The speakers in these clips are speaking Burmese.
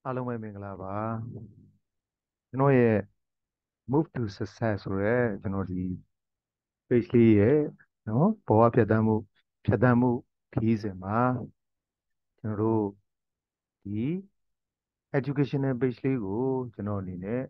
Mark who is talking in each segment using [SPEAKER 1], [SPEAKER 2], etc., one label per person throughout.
[SPEAKER 1] အားလုံးပဲမင်္ဂလာပါကျွန်တော်ရဲ့ Move to Success ဆိုရဲကျွန်တော်ဒီ page လေးရဲ့နော်ဘဝဖြတ်သန်းမှုခရီးစဉ်မှာကျွန်တော်တို့ဒီ educational page လေးကိုကျွန်တော်အနေနဲ့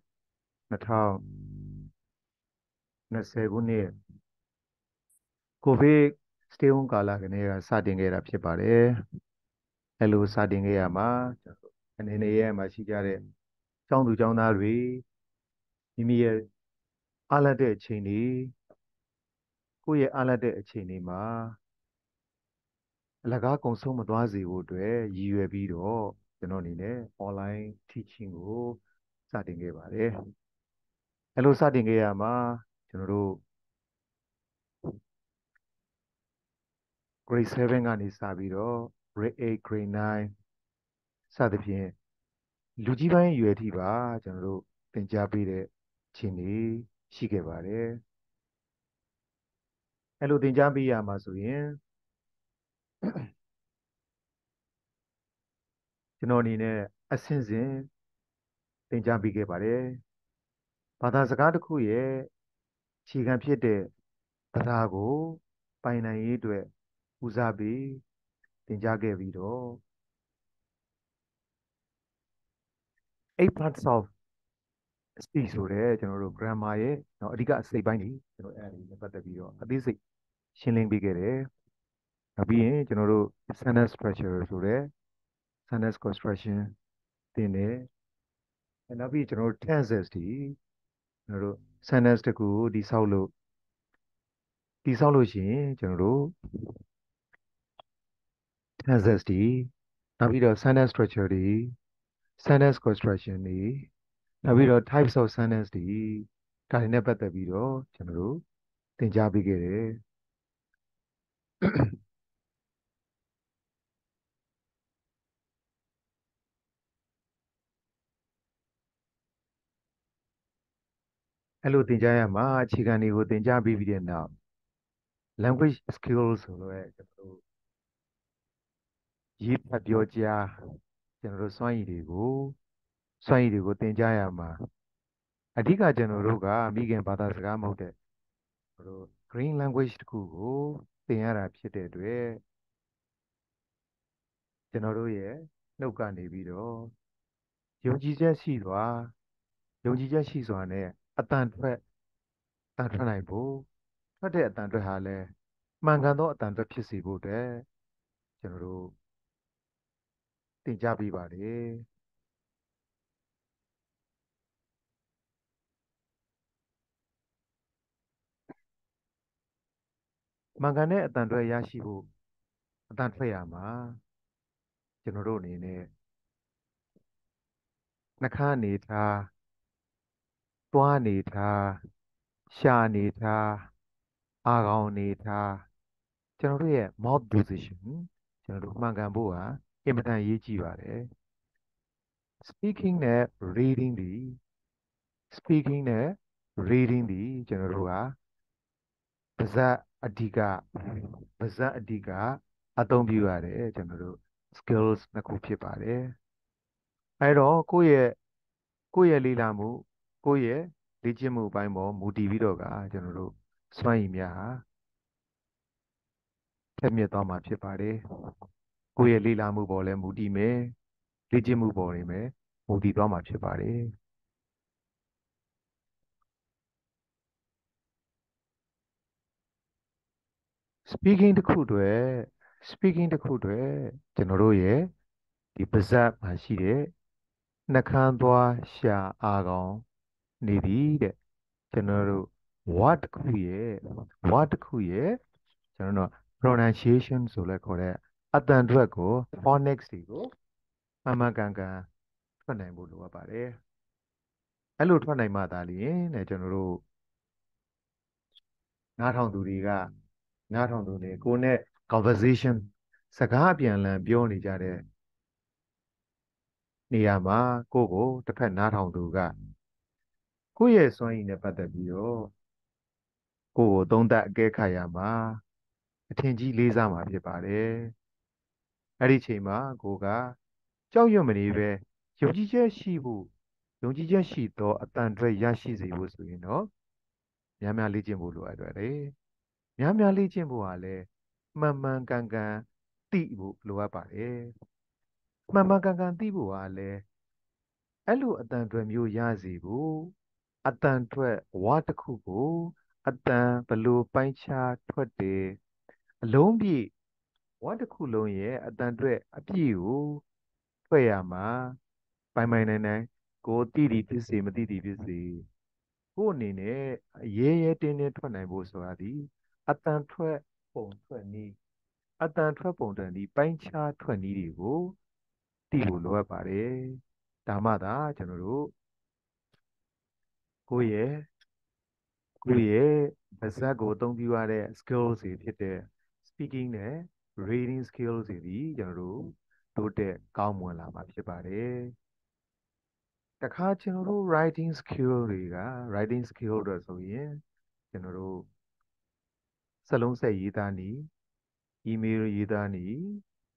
[SPEAKER 1] 2020ခုနှစ် COVID stay home ကာလကနေစတင်ခဲ့တာဖြစ်ပါတယ်အဲလိုစတင်ခဲ့ရမှာကျွန်တော်အနေနဲ့ရဲ့မှာရှိကြတဲ့ကျောင်းသူကျောင်းသားတွေမိမိရဲ့အားလတ်တဲ့အချိန်တွေကိုယ့်ရဲ့အားလတ်တဲ့အချိန်တွေမှာအလကားကုံဆုံးမသွားစေဖို့အတွက်ရည်ရွယ်ပြီးတော့ကျွန်တော်အနေနဲ့ online teaching ကိုစတင်ခဲ့ပါတယ်။အဲလိုစတင်ခဲ့ရမှာကျွန်တော်တို့ grade 7ကနေစပြီးတော့ grade 8 grade 9စသဖြင့်လူကြီးပိုင်းအရွယ်ထိပါကျွန်တော်တို့သင်ကြားပေးတဲ့ခြင်းတွေရှိခဲ့ပါတယ်။အဲလိုသင်ကြားပေးရမှာဆိုရင်ကျွန်တော်အနေနဲ့အဆင့်ဆင့်သင်ကြားပေးခဲ့ပါတယ်။ဘာသာစကားတစ်ခုရဲ့အခြေခံဖြစ်တဲ့တရားကိုပိုင်နိုင်ရေးအတွက်ဦးစားပေးသင်ကြားခဲ့ပြီးတော့ eight parts of speech ဆိုတဲ့ကျွန်တော်တို့ grammar ရဲ့နော်အဓိကအစိတ်ပိုင်းတွေကျွန်တော်အဲ့ဒါတွေနဲ့ပတ်သက်ပြီးတော့အသေးစိတ်ရှင်းလင်းပေးခဲ့တယ်။နောက်ပြီးရင်ကျွန်တော်တို့ sentence structure ဆိုတဲ့ sentence construction သင်တယ်။နောက်ပြီးကျွန်တော်တို့ tenses တွေကျွန်တော်တို့ sentence တစ်ခုကိုတည်ဆောက်လို့ရှိရင်ကျွန်တော်တို့ tenses တွေနောက်ပြီးတော့ sentence structure တွေ sentence construction တွေနောက်ပြီးတော့ types of sentence တွေဒါတွေနဲ့ပတ်သက်ပြီးတော့ကျွန်တော်တို့သင်ကြားပေးခဲ့တယ်အဲ့လိုသင်ကြားရမှာအခြေခံတွေကိုသင်ကြားပေးပြီးတဲ့နောက် language skills ဆိုတော့ကျွန်တော်တို့ရေးဖတ်ပြောကြားကျွန်တော်တို့စွမ်းရည်တွေကိုသင်ကြားရမှာအဓိကကျွန်တော်တို့ကမိခင်ဘာသာစကားမဟုတ်တဲ့ကျွန်တော်တို့ green language တစ်ခုကိုသင်ရတာဖြစ်တဲ့အတွက်ကျွန်တော်တို့ရဲ့နှုတ်ကနေပြီးတော့ယုံကြည်ချက်ရှိစွာယုံကြည်ချက်ရှိစွာနဲ့အတန်ထွက်နိုင်ဖို့ထွက်တဲ့အတန်ထွက်ဟာလည်းမှန်ကန်သောအတန်ထွက်ဖြစ်စေဖို့အတွက်ကျွန်တော်တို့သင်ကြားပေးပါတယ်မှန်ကန်တဲ့အတန်ထွက်ရရှိဖို့အတန်ထွက်ရမှာကျွန်တော်တို့အနေနဲ့နှာခမ်းအနေထားသွားအနေထားရှာအနေထားအာခေါင်အနေထားကျွန်တော်တို့ရဲ့ mouth position ကျွန်တော်တို့မှန်ကန်ဖို့ဟာအင်မတန်အရေးကြီးပါတယ် speaking နဲ့ reading ဒီ speaking နဲ့ reading ဒီကျွန်တော်တို့ကပါဇက်အဓိကပါဇက်အဓိကအသုံးပြုရတယ်ကျွန်တော်တို့ skills နှစ်ခုဖြစ်ပါတယ်အဲတော့ကိုယ့်ရဲ့လေ့လာမှုကိုယ့်ရဲ့လေ့ကျင့်မှုအပိုင်းပေါ်မူတည်ပြီးတော့ကကျွန်တော်တို့စွမ်းရည်များဟာထက်မြက်သွားမှာဖြစ်ပါတယ်ကိုယ့်ရဲ့လေ့လာမှုပေါ်လည်းမူတည်မယ်လေ့ကျင့်မှုပေါ်နေမယ်မူတည်သွားမှာဖြစ်ပါတယ် speaking တစ်ခုတည်း speaking တစ်ခုတည်းကျွန်တော်တို့ရဲ့ဒီပါဇက်မှာရှိတဲ့နှာခမ်းသွားရှာအာခေါင်နေသည်တဲ့ကျွန်တော်တို့ word တစ်ခုရဲ့ကျွန်တော်တို့ pronunciation ဆိုလဲခေါ်တဲ့အတန်ထွက်ကို phonics တွေကိုမှန်မှန်ကန်ကန်ထွက်နိုင်ဖို့လိုအပ်ပါတယ်အဲ့လိုထွက်နိုင်မှသာလျှင်တဲ့ကျွန်တော်တို့နားထောင်သူတွေကနားထောင်သူတွေကိုယ်နဲ့ conversation စကားအပြန်အလှန်ပြောနေကြတဲ့နေရာမှာကိုယ့်ကိုတစ်ဖက်နားထောင်သူကကိုယ့်ရဲ့စွမ်းရည်နဲ့ပတ်သက်ပြီးတော့ကိုယ့်ကိုသုံးသပ်အကဲခတ်ရမှာအထင်ကြီးလေးစားမှာဖြစ်ပါတယ်အဲ့ဒီချိန်မှာကိုကကြောက်ရွံ့မနေပဲယုံကြည်ချက်ရှိဖို့ယုံကြည်ချက်ရှိသောအတန်အတွက်ရရှိစေဖို့ဆိုရင်တော့များများလေ့ကျင့်ဖို့လိုအပ်တယ်လေများများလေ့ကျင့်ဖို့ဟာလည်းမှန်မှန်ကန်ကန်သိဖို့လိုအပ်ပါတယ်မှန်မှန်ကန်ကန်သိဖို့ဟာလည်းအဲ့လိုအတန်အတွက်မျိုးရစေဖို့အတန်အတွက်ဝါတစ်ခုကိုအတန်ဘလို့ပိုင်းခြားထွက်တယ်အလုံးပြည့်ဝါတစ်ခုလုံးရဲ့အတန်အတွက်အပြည့်ကိုထွက်ရမှာပိုင်ပိုင်နိုင်နိုင်ကိုတိတိဖြစ်စေမတိတိဖြစ်စေကို့အနေနဲ့ရဲရဲတင်းတင်းထွက်နိုင်ဖို့ဆိုတာဒီအတန်ထွက်ပုံထွက်နည်းအတန်ထွက်ပုံထွက်နည်းပိုင်းခြားထွက်နည်းတွေကိုသိဖို့လိုအပ်ပါတယ်ဒါမှသာကျွန်တော်တို့ကိုယ့်ရဲ့ကိုယ့်ရဲ့ပါးစပ်ကိုအသုံးပြုရတဲ့ skills တွေဖြစ်တဲ့ speaking နဲ့ reading skills တွေဒီကျွန်တော်တို့တိုးတက်ကောင်းမွန်လာမှာဖြစ်ပါတယ်တခါကျွန်တော်တို့ writing skill တွေက writing skill တော့ဆိုရင်ကျွန်တော်တို့စလုံးဆက်ရေးသားနည်း email ရေးသားနည်း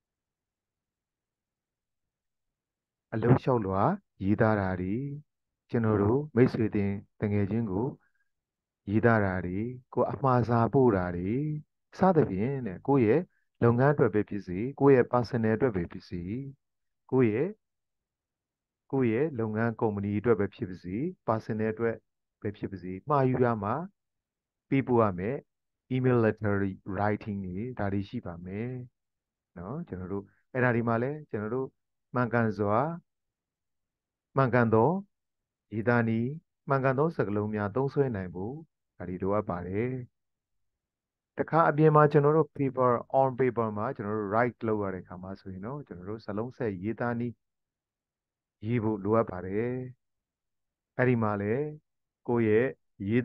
[SPEAKER 1] အလုံးလျှောက်လွှာရေးသားတာတွေကျွန်တော်တို့မိတ်ဆွေတင်တငယ်ချင်းကိုရေးသားတာတွေကိုအမှားစာပို့တာတွေစသဖြင့်တဲ့ကိုယ့်ရဲ့လုပ်ငန်းအတွက်ပဲဖြစ်စေကိုယ့်ရဲ့ personal အတွက်ပဲဖြစ်စေကိုယ့်ရဲ့လုပ်ငန်းကုမ္ပဏီအတွက်ပဲဖြစ်ပါစေ personal အတွက်ပဲဖြစ်ပါစေမှာယူရမှာပေးပို့ရမယ် email letter writing တွေဒါတွေရှိပါမယ်เนาะကျွန်တော်တို့အဲ့ဒါဒီမှာလဲကျွန်တော်တို့မှန်ကန်စွာမှန်ကန်သောရေးသားနည်းမှန်ကန်သောစကားလုံးများသုံးစွဲနိုင်ဖို့ဒါတွေလိုအပ်ပါတယ်တခါအပြင်မှာကျွန်တော်တို့ paper on paper မှာကျွန်တော်တို့ write လုပ်ရတဲ့အခါမှာဆိုရင်တော့ကျွန်တော်တို့စလုံးဆက်ရေးသားနည်းရေးဖို့လိုအပ်ပါတယ်အဲ့ဒီမှာလေကိုယ့်ရဲ့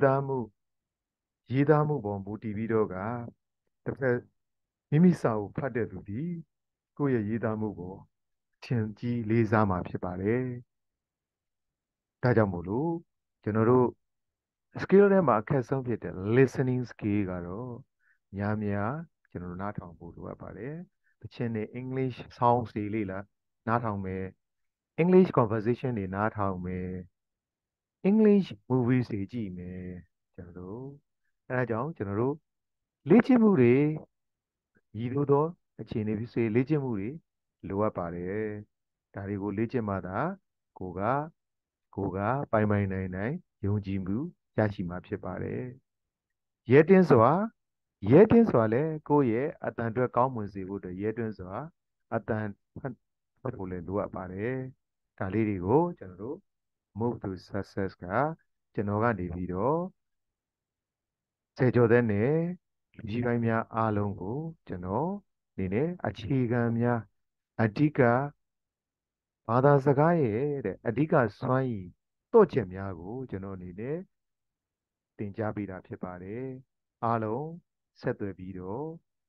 [SPEAKER 1] ရေးသားမှုပေါ်မူတည်ပြီးတော့ကတစ်ဖက်မိမိစာကိုဖတ်တဲ့သူဒီကိုယ့်ရဲ့ရေးသားမှုပေါ်ထင်ကြီးလေးစားမှာဖြစ်ပါတယ်ဒါကြောင့်မို့လို့ကျွန်တော်တို့ skill ထဲမှာအခက်ဆုံးဖြစ်တဲ့ listening skill ကတော့များများကျွန်တော်တို့နားထောင်ဖို့လိုအပ်ပါတယ်။တချင်နဲ့ English songs တွေလေ့လာနားထောင်မယ် English conversation တွေနားထောင်မယ် English movies တွေကြည့်မယ်ကျွန်တော်တို့အဲဒါကြောင့်ကျွန်တော်တို့လေ့ကျင့်မှုတွေရည်လိုသောအခြေအနေဖြစ်စေလေ့ကျင့်မှုတွေလိုအပ်ပါတယ်။ဒါတွေကိုလေ့ကျင့်မှသာကိုကကိုကပိုင်ပိုင်နိုင်နိုင်ယုံကြည်မှုရရှိမှာဖြစ်ပါတယ်။ရဲတင်းစွာရဲတင်းစွာလည်းကိုယ့်ရဲ့အတန်အတွက်ကောင်းမွန်စေဖို့အတွက်ရဲတင်းစွာအတန်ဖတ်ဖို့လည်းလိုအပ်ပါတယ်။ဒါလေးတွေကိုကျွန်တော်တို့ move to success ကကျွန်တော်ကနေပြီးတော့စေကျော်တဲ့နဲ့လူကြီးပိုင်းများအားလုံးကိုကျွန်တော်အနေနဲ့အခြေခံများအဓိကဘာသာစကားရဲ့တဲ့အဓိကစွမ်းရည်တော့ချက်များကိုကျွန်တော်အနေနဲ့သင်ကြားပေးတာဖြစ်ပါတယ်အားလုံးဆက်သွယ်ပြီးတော့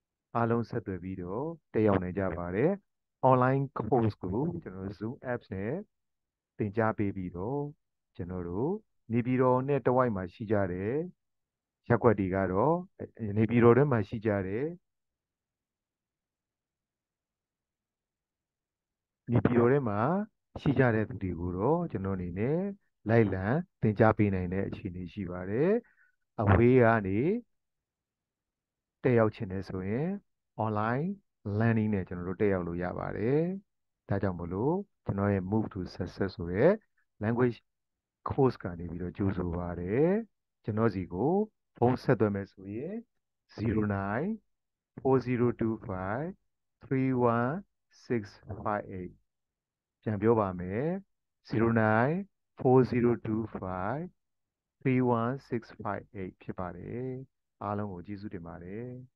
[SPEAKER 1] တက်ရောက်နိုင်ကြပါတယ် online course ကိုကျွန်တော် Zoom apps နဲ့သင်ကြားပေးပြီးတော့ကျွန်တော်တို့နေပြည်တော်နဲ့တဝိုက်မှာရှိကြတဲ့ရက်ွက်တွေကတော့နေပြည်တော်ထဲမှာရှိကြတဲ့နေပြည်တော်ထဲမှာရှိကြတဲ့သူတွေကိုတော့ကျွန်တော်အနေနဲ့လိုက်လံသင်ကြားပေးနိုင်တဲ့အခြေအနေရှိပါတယ်အဝေးကနေတက်ရောက်ခြင်းနဲ့ဆိုရင် online learning နဲ့ကျွန်တော်တို့တက်ရောက်လို့ရပါတယ်ဒါကြောင့်မလို့ကျွန်တော်ရဲ့ move to success ဆိုတဲ့ language course ကနေပြီးတော့ကြိုးဆိုပါတယ်ကျွန်တော်စီကိုဖုန်းဆက်သွယ်မယ်ဆိုရင်09 4025 31658ပြန်ပြောပါမယ်09 4025 31658ဖြစ်ပါတယ်အားလုံးကိုကျေးဇူးတင်ပါတယ်